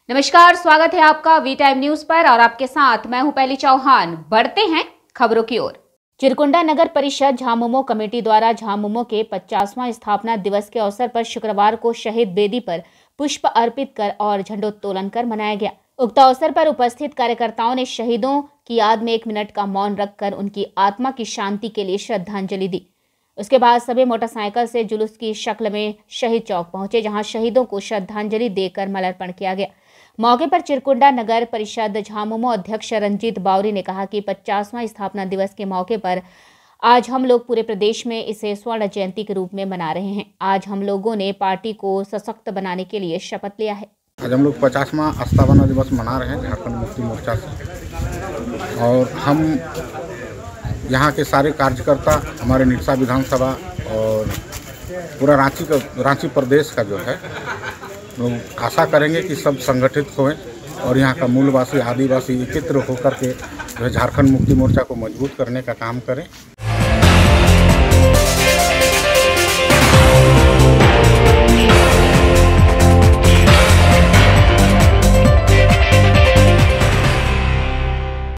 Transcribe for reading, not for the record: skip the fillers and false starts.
नमस्कार, स्वागत है आपका वी टाइम न्यूज पर और आपके साथ मैं हूं पहली चौहान। बढ़ते हैं खबरों की ओर। चिरकुंडा नगर परिषद झामुमो कमेटी द्वारा झामुमो के 50वां स्थापना दिवस के अवसर पर शुक्रवार को शहीद बेदी पर पुष्प अर्पित कर और झंडोत्तोलन कर मनाया गया। उक्त अवसर पर उपस्थित कार्यकर्ताओं ने शहीदों की याद में 1 मिनट का मौन रखकर उनकी आत्मा की शांति के लिए श्रद्धांजलि दी। उसके बाद सभी मोटरसाइकिल से जुलूस की शक्ल में शहीद चौक पहुंचे, जहां शहीदों को श्रद्धांजलि देकर माल्यार्पण किया गया। मौके पर चिरकुंडा नगर परिषद झामुमो अध्यक्ष रंजीत बावरी ने कहा कि 50वां स्थापना दिवस के मौके पर आज हम लोग पूरे प्रदेश में इसे स्वर्ण जयंती के रूप में मना रहे हैं। आज हम लोगों ने पार्टी को सशक्त बनाने के लिए शपथ लिया है। आज हम लोग 50वां स्थापना दिवस मना रहे हैं झारखंड मुक्ति मोर्चा से, और हम यहाँ के सारे कार्यकर्ता, हमारे निरसा विधानसभा और पूरा रांची प्रदेश का जो है, लोग आशा करेंगे कि सब संगठित हों और यहाँ का मूलवासी आदिवासी एकत्र होकर के जो है झारखंड मुक्ति मोर्चा को मजबूत करने का काम करें।